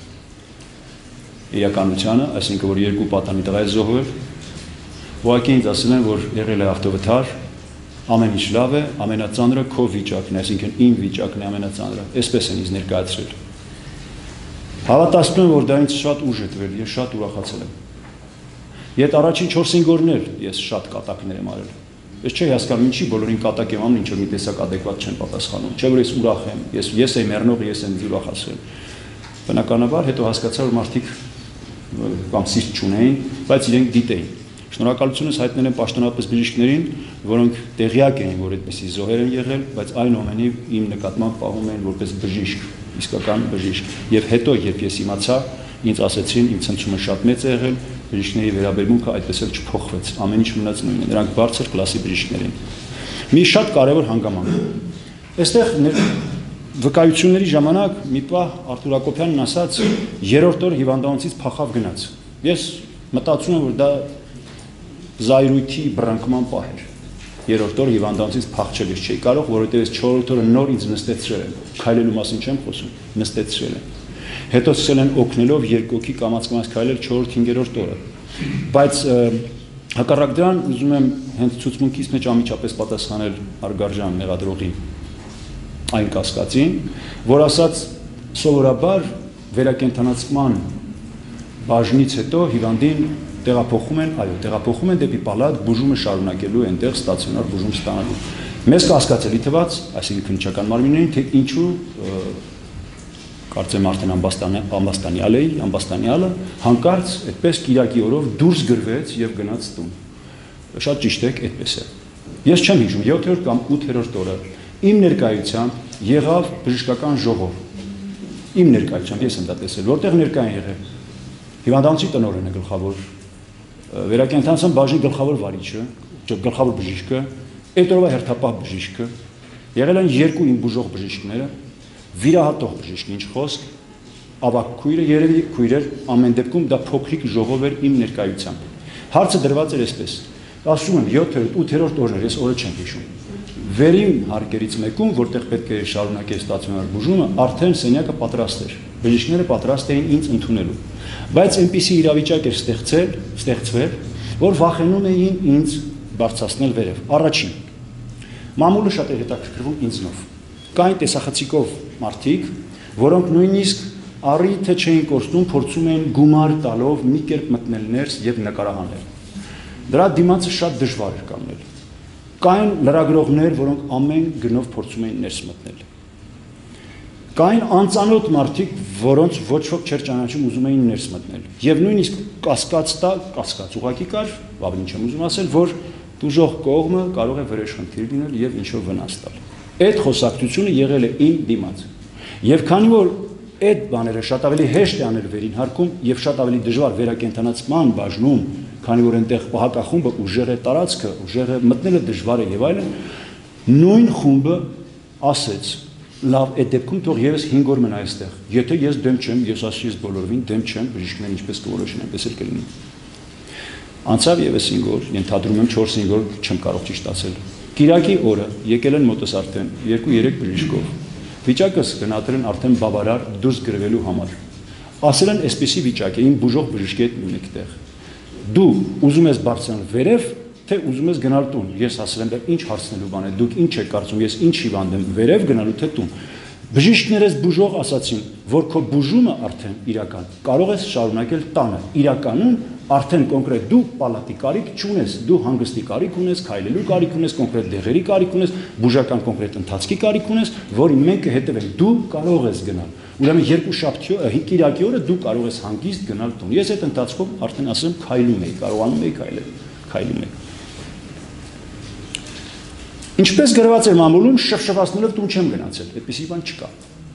իրականությանը, այսինքն որ երկու պատանի տղա է զոհվել, ուղղակի ինձ ասել են, որ եղել է ավտովթար, ամեն ինչ լավ է, ամենածանրը քո վիճակն է, այսինքն իմ վիճակն է ամենածանրը, այսպես են ինձ ներկայացրել։ Հավատացնում եմ, որ դա ինձ շատ ուժ է տվել, ես շատ ուրախացել եմ։ Եդ առաջին 4-5 օրն էլ ես շատ կատակներ եմ արել։ Ես չէի հասկանում ինչի բոլորին կատակ եմ անում, ինչ որ մի տեսակ adekvat չեն պատասխանում։ Չէ որ ես ուրախ եմ, ես եմ մեռնողը, ես եմ ուրախացել։ Բնականաբար հետո հասկացա, որ մարդիկ կամ սիրտ չունեին, բայց իրենք գիտեին։ Շնորհակալությունս հայտնել եմ պաշտոնապես բժիշկներին, որոնք տեղյակ էին, որ այդպիսի զոհեր են եղել, բայց այնուամենայնիվ իմ նկատմամբ պահում են որպես բժիշկ, իսկական բժիշկ։ Եվ հետո, երբ ես իմացա, ինձ ասեցին, իմ ցնցումը շատ մեծ է եղել, բժիշկների վերաբերմունքը այդպես էլ չփոխվեց, ամեն ինչ մնաց նույնն է, նրանք բարձր կլասի բժիշկներ են։ Մի շատ կարևոր հանգամանք։ Այստեղ վկայությունների ժամանակ մի պահ Արտուր Հակոբյանն ասաց, երրորդ օր հիվանդանոցից փախավ գնաց։ Ես մտածում եմ, որ դա զայրույթի բռնկման պահ էր։ Երրորդ օր հիվանդանոցից փախչել ես չէի կարող, որովհետև ես 4-րդ օրը նոր ինձ նստեցրել եմ, քայլելու մասին չեմ խոսում, նստեցրել եմ։ Հետո սկսել են օգնելով երկոքի կամաց քայլել 4-5-րդ օրը։ Բայց հակառակ դրան ուզում եմ հենց ցուցմունքից մեջ ամիջապես պատասխանել Արգարժան մեղադրողի այն կասկածին, որ ասաց սովորաբար վերակենդանացման բաժնից հետո հիվանդին տեղափոխում են, այո, տեղափոխում են դեպի պալատ, բուժումը շարունակելու այնտեղ ստացիոնար բուժում ստանալու։ Մեզ կասկածելի թվաց, այսինքն քննչական մարմիններին, թե ինչու կարծեմ արդեն ամբաստանյալը հանկարծ այդպես կիրակի օրով դուրս գրվեց եւ գնաց տուն։ Շատ ճիշտ է, այդպես է։ Ես չեմ հիշում 7-րդ կամ 8-րդ օրը իմ ներկայությամբ եղավ բժշկական ժողով։ Իմ ներկայությամբ ես եմ դա տեսել, որտեղ ներկա են եղել հիվանդանոցի տնօրենը գլխավոր, վերակենդանացման բաժնի գլխավոր վարիչը, գլխավոր բժիշկը, այդ օրվա հերթապահ բժիշկը, եղել են երկու իմ բուժող բժիշկները, վիրահատող բժիշկն ինչ խոսք, ավագ քույրը երևի քույրեր, ամեն դեպքում դա փոքրիկ ժողով էր իմ ներկայությամբ։ Հարցը դրված էր այսպես. ասում եմ 7-րդ, 8-րդ օրներ, ես օրը չեմ հիշում։ Վերին հարկերից մեկում, որտեղ պետք է շարունակել ստացիոնար բուժումը, արդեն սենյակը պատրաստ էր։ Բժիշկները պատրաստ էին ինձ ընդունելու։ Բայց այնպիսի իրավիճակ էր ստեղծվել, որ վախենում էին ինձ բարձրացնել վերև։ Առաջին, մամուլը շատ էր հետաքրքրվում ինձնով։ Կային տեսախցիկով մարդիկ, որոնք նույնիսկ առիթը չէին կորցնում, փորձում էին գումար տալով մի կերպ մտնել ներս եւ նկարահանել։ Դրա դիմացը շատ դժվար էր կանգնել։ Կային լրագրողներ, որոնք ամեն գնով փորձում էին ներս մտնել։ Կային անծանոթ մարդիկ, որոնց ոչ ոք չէր ճանաչում, ուզում էին ներս մտնել։ Եվ նույնիսկ կասկած ուղղակի կար, ավելի չեմ ուզում ասել, որ դժոխք կողմը կարող է վրեժ խնդիր լինել եւ ինչ-որ վնաս տալ։ Այդ խոսակցությունը եղել է իմ դիմաց։ Եվ քանի որ այդ բաները շատ ավելի հեշտ է անել վերին հարկում եւ շատ ավելի դժվար վերակենդանացման բաժնում, քանի որ այնտեղ պահակախումբը ուժեղ է տարածքը, ուժեղ է մտնելը դժվար է եւ այլն, նույն խումբը ասեց. լավ, այդ դեպքում թող եւս 5 օր մնա այստեղ։ Եթե ես դեմ չեմ, ես ասի ես բոլորովին դեմ չեմ, բժիշկներն ինչպես կորոշեն, այնպես էլ կլինի։ Անցավ եւս 5 օր, ենթադրում եմ 4-5 օր չեմ կարող ճիշտ ասել։ Կիրակի օրը եկել են մոտս արդեն 2-3 բժիշկով։ Վիճակս գնահատել են արդեն բավարար դուրս գրվելու համար։ Ասել են, այսպեսի վիճակ է, իմ բուժող բժշկի հետ նույն եկտեղ։ Դու ուզում ես բարձրանալ վերև, թե ուզում ես գնալ տուն։ Ես ասել եմ, ինչ հարցնելու բան է, դուք ինչ եք կարծում, ես ինչ հիվանդ եմ, վերև գնալու թե տուն։ Բժիշկներս բուժող ասացին, որ քո բուժումը արդեն իրական կարող ես շարունակել տանը։ Իրականում արդեն կոնկրետ դու պալատի կարիք չունես, դու հանգստի կարիք ունես, քայլելու կարիք ունես, կոնկրետ դեղերի կարիք ունես, բուժական կոնկրետ ընթացքի կարիք ունես, որին մենք կհետևենք։ Դու կարող ես գնալ։ Ուրեմն երկուշաբթի կիրակի օրը դու կարող ես հանգիստ գնալ տուն։ Ես այդ ընթացքում արդեն ասեմ քայլում եի, կարողանում եի քայլում եի։ Ինչպես գրված էր մամուլում, շվշվացնելով տուն չեմ գնացել, այդպիսի բան չկա։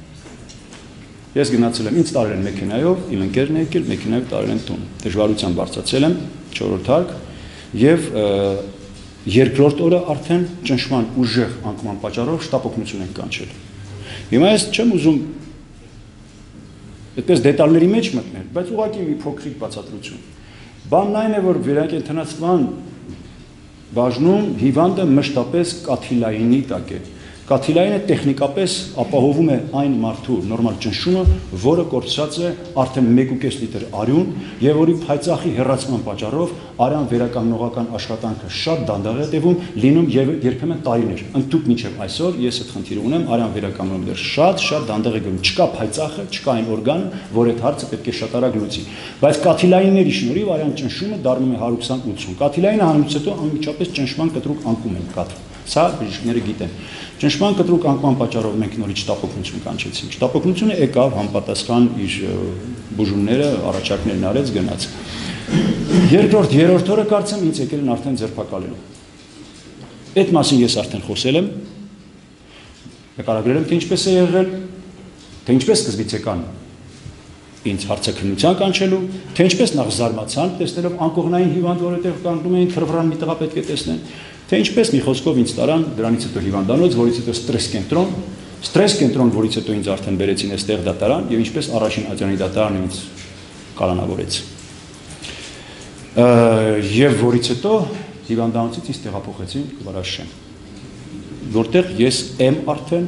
Ես գնացել եմ, ինձ տարել են մեքենայով, իմ ընկերն է եկել, մեքենայով տարել են տուն։ Դժվարությամբ բարձրացել եմ 4-րդ հարկ եւ երկրորդ օրը արդեն ճնշման ուժեղ անկման պատճառով շտապօգնություն են կանչել։ Հիմա ես չեմ ուզում այդպես դետալների մեջ մտնել, բայց ուղղակի մի փոքրիկ բացատրություն։ Բանն այն է, որ վերակենդանացման բաժնում հիվանդը մշտապես կաթիլայինի տակ է։ Կաթիլայինը տեխնիկապես ապահովում է այն մարդու նորմալ ճնշումը, որը կորցրած է արդեն 1.5 լիտր արյուն եւ որի փայծախի հեռացման պատճառով արյան վերականգնողական աշխատանքը շատ դանդաղ է տևում, լինում եւ երբեմն տարիներ։ Ընդդուք մինչեւ այսօր ես այդ խնդիրը ունեմ, արյան վերականգնում դեռ շատ դանդաղ է գնում։ Չկա փայծախը, չկա այն օրգանը, որ այդ հարցը պետք է շատ արագ լուծի։ Բայց կաթիլայինների շնորհիվ արյան ճնշումը դառնում է 120-80։ Կաթիլայինը հանելուց հետո անմիջապես ճնշման կտրուկ անկում են կաթ։ Սա բժիշկները գիտեն։ Ճնշման կտրուկ անկման պատճառով մենք նորից շտապօգնություն կանչեցինք։ Շտապօգնությունը եկավ համապատասխան իր բուժումները, առաջարկներն արեց, գնաց։ Երկրորդ, երրորդ օրը կարծեմ ինձ եկել են արդեն ձերբակալելու։ Այդ մասին ես արդեն խոսել եմ։ Նկարագրել եմ, թե ինչպես է եղել, թե ինչպես սկզբից եկան ինձ հարցաքննության կանչելու, թե ինչպես նախ զարմացան, տեսնելով անկողնային հիվանդ, որ այդտեղ կանգնում էին, թրվռան մի տղա պետք է տեսնեն, թե ինչպես մի խոսքով ինձ տարան, դրանից հետո հիվանդանոց, որից հետո ստրես կենտրոն, որից հետո ինձ արդեն բերեցին այստեղ դատարան, եւ ինչպես առաջին ատյանի դատարանը ինձ կալանավորեց։ Եվ որից հետո հիվանդանոցից ինձ տեղափոխեցին Վարաշեն, որտեղ ես եմ արդեն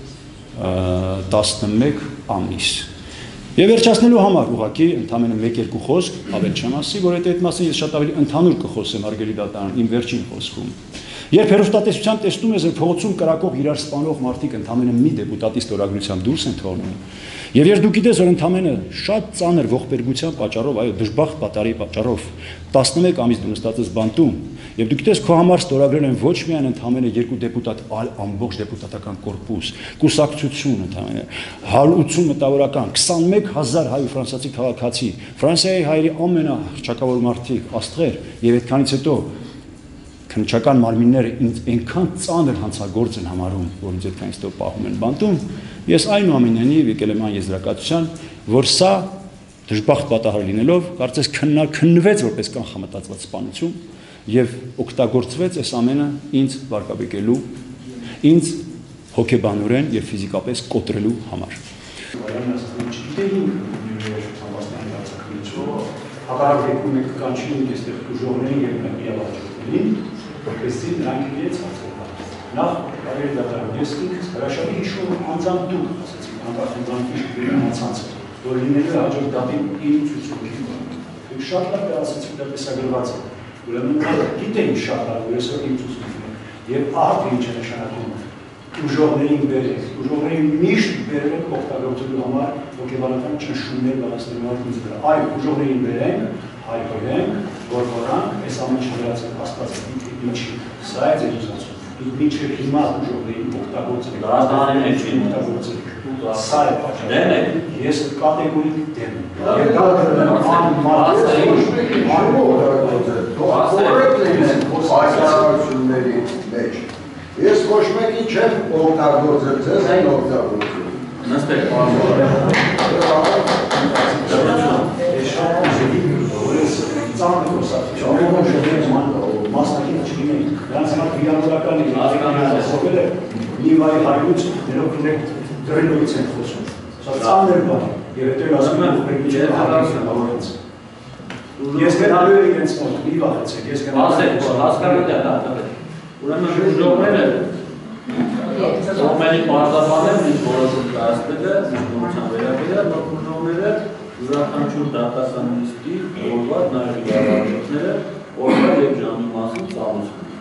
11 ամիս։ Եվ վերջացնելու համար ուղղակի ընդամենը 1-2 խոսք, ավել չեմ ասի, որ այդ մասին ես շատ ավելի ընդհանուր կխոսեմ Արգելի դատարան, իմ վերջին խոսքում։ Երբ հեռուստատեսությամբ տեսնում ես, որ փողոցում կրակող իրար սպանող մարդիկ ընդամենը մի դեպուտատի ստորագրությամբ դուրս են թողնում, եւ երբ դու գիտես, որ ընդամենը շատ ծանր ողբերգության պատճառով, այո, դժբախտ պատարի պատճառով 11 ամիս դու նստած ես բանտում, եւ դու գիտես քո համար ստորագրել են ոչ միայն ընդամենը 2 դեպուտատ, այլ ամբողջ դեպուտատական կորպուս, կուսակցություն ընդամենը 180 մտավորական, 21000 հայ ու ֆրանսիացի քաղաքացի, Ֆրանսիայի հայերի ամենահռչակավոր մարդիկ, աստղեր, եւ այդքանից հետո քննչական մարմինները ինձ այնքան ծանր հանցագործ են համարում, որ ինձ այդքանից հետո պահում են բանտում, ես այնուամենայնիվ եկել եմ այն եզրակացության, որ սա դժբախտ պատահար լինելով, կարծես քննվեց որպես կանխամտածված սպանություն եւ օգտագործվեց այս ամենը ինձ վարկաբեկելու, ինձ հոգեբանորեն եւ ֆիզիկապես կոտրելու համար։ Հակառակ դեպքում մենք կանչում ենք այստեղ ուժողներին եւ իրավաճառներին, որպեսզի նրանք իրենց հարցերը նախ կարելի դատարան ես ինքս հրաշալի հիշում անձամբ դուք ասացիք անկախ անցանցը, որ լինելու հաջորդ դատին իմ ցուցումին։ Դուք շատ լավ ասացիք դա տեսագրված է, ուրեմն գիտեին շատ լավ, որ այսօր իմ ցուցումին է, եւ ահա թե ինչ է նշանակում ուժողներին բերել, ուժողներին միշտ բերել եք օգտագործելու համար հոգեբանական ճնշումներ բարձրացնելու համար ինձ վրա։ Այո, ուժողներին բերենք, հայտնենք, որ որանք այս ամենը չվերացել Աստված ինչի, սա է ձեր ուզածը։ Դուք մինչև հիմա ուժողներին օգտագործել եք, դատարանին չի օգտագործել։ Սա է պատճառը։ Ես կատեգորիկ դեմ եմ։ Եվ դա անմարդ Ես ոչ մեկի չեմ օգտագործել, ձեզ են օգտագործել։ Նստեք, ծանր խոսացություն, մասնակից չլինենք, նրանց համար վիրանորական ասովել է նիվայի հայրուց, ներով գրելովից են խոսում։ Սա ծանր բան, և հետո էլ ասում են, որ մի չեն հարացին ավարենց։ Ես գնալու է իրենց մոտ, մի վաղեցեք, ես գնալու է հասկարել է, ուրեմն ուժողները Ռոմենի պարտավորներն ինչ որոշում կայացնել է, իշխանության վերաբերյալ, որ ուժողները յուրաքանչյուր դատասանիստի օրվա նաև իրավարությունները օրվա եւ ժամի մասին ծանոթ